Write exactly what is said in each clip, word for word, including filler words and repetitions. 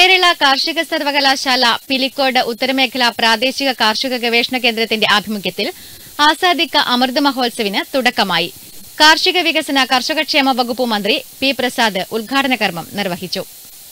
കേരള കാർഷിക സർവകലാശാല പിലിക്കോട് ഉത്തരമേഖല പ്രാദേശിക കാർഷിക ഗവേഷണ കേന്ദ്രത്തിന്റെ ആഭിമുഖ്യത്തിൽ ആസാദിക്ക അമൃത് മഹോത്സവിന് തുടക്കമായി. കാർഷിക വികസന കർഷകക്ഷേമ വകുപ്പ് മന്ത്രി പി പ്രസാദ് ഉദ്ഘാടന കർമ്മം നിർവഹിച്ചു.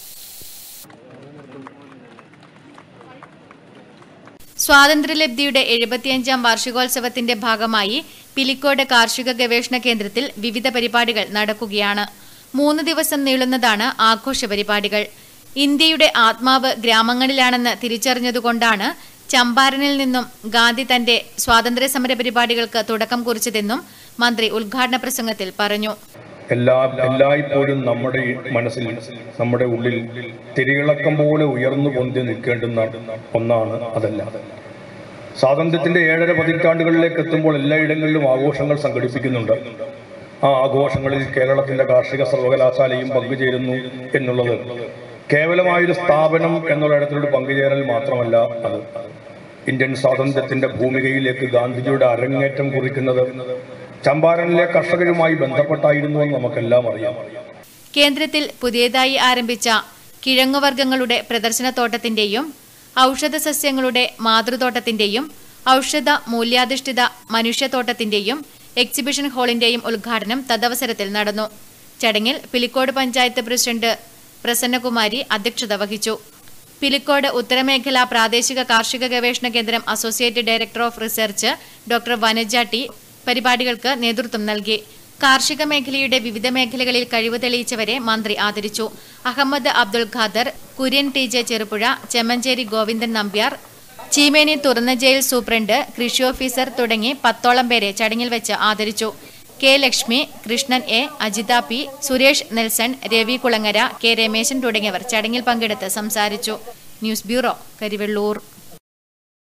സ്വാതന്ത്ര്യലബ്ധിയുടെ എഴുപത്തിയഞ്ചാം വാർഷികോത്സവത്തിന്റെ ഭാഗമായി പിലിക്കോട് കാർഷിക ഗവേഷണ കേന്ദ്രത്തിൽ വിവിധ പരിപാടികൾ നടക്കുകയാണ്. മൂന്ന് ദിവസം നീളുന്നതാണ് ആഘോഷ പരിപാടികൾ. ഇന്ത്യയുടെ ആത്മാവ് ഗ്രാമങ്ങളിലാണെന്ന് തിരിച്ചറിഞ്ഞതുകൊണ്ടാണ് ചമ്പാരനിൽ നിന്നും ഗാന്ധി തന്റെ സ്വാതന്ത്ര്യ സമര പരിപാടികൾക്ക് തുടക്കം കുറിച്ചതെന്നും മന്ത്രി ഉദ്ഘാടന പ്രസംഗത്തിൽ പറഞ്ഞു. എല്ലാ എല്ലായ്പ്പോഴും നമ്മുടെ മനസ്സിൽ, നമ്മുടെ ഉള്ളിൽ തിരിയിളക്കം പോലെ ഉയർന്നു പൊന്തി നിൽക്കേണ്ടുന്ന ഒന്നാണ് അതല്ല. സ്വാതന്ത്ര്യത്തിന്റെ ഏഴര പതിറ്റാണ്ടുകളിലേക്ക് എത്തുമ്പോൾ എല്ലായിടങ്ങളിലും ആഘോഷങ്ങൾ സംഘടിപ്പിക്കുന്നുണ്ട്. ആ ആഘോഷങ്ങളിൽ കേരളത്തിന്റെ കാർഷിക സർവകലാശാലയും പങ്കുചേരുന്നു എന്നുള്ളത് കേവലമായൊരു സ്ഥാപനം എന്നുള്ള ഇടത്തിലൊരു പങ്കുചേരൽ മാത്രമല്ല. അത് ഇന്ത്യൻ സ്വാതന്ത്ര്യത്തിന്റെ ഭൂമികയിലേക്ക് ഗാന്ധിജിയുടെ അരങ്ങേറ്റം കുറിക്കുന്നത് ചമ്പാരനിലെ കർഷകരുമായി ബന്ധപ്പെട്ടായിരുന്നുവെന്ന് നമുക്കെല്ലാം അറിയാം. കേന്ദ്രത്തിൽ പുതിയതായി ആരംഭിച്ച കിഴങ്ങുവർഗ്ഗങ്ങളുടെ പ്രദർശനത്തോട്ടത്തിന്റെയും ഔഷധ സസ്യങ്ങളുടെ മാതൃതോട്ടത്തിന്റെയും ഔഷധ മൂല്യാധിഷ്ഠിത മനുഷ്യത്തോട്ടത്തിന്റെയും എക്സിബിഷൻ ഹാളിന്റെയും ഉദ്ഘാടനം തദവസരത്തിൽ നടന്നു. ചടങ്ങിൽ പിലിക്കോട് പഞ്ചായത്ത് പ്രസിഡന്റ് പ്രസന്നകുമാരി അധ്യക്ഷത വഹിച്ചു. പിലിക്കോട് ഉത്തരമേഖല പ്രാദേശിക കാർഷിക ഗവേഷണ കേന്ദ്രം associate director of research doctor Vanaja T പരിപാടികൾക്ക് നേതൃത്വം നൽകി. കാർഷിക മേഖലയുടെ വിവിധ മേഖലകളിൽ കഴിവ് തെളിയിച്ചവരെ മന്ത്രി ആദരിച്ചു. അഹമ്മദ് അബ്ദുൽ ഖാദർ, കുര്യൻ ടി ജെ ചെറുപുഴ, ചെമ്മഞ്ചേരി ഗോവിന്ദൻ നമ്പ്യാർ, ചീമേനി തുറന്ന ജയിൽ സൂപ്രണ്ട്, കൃഷി ഓഫീസർ തുടങ്ങി പത്തോളം പേരെ ചടങ്ങിൽ വെച്ച് ആദരിച്ചു. K Lakshmi, Krishnan A, Ajitha P, Suresh Nelson, Ravi Kulangara, K Rameshan തുടങ്ങിയവർ ചടങ്ങിൽ പങ്കെടുത്ത് സംസാരിച്ചു. News bureau, Karivellur.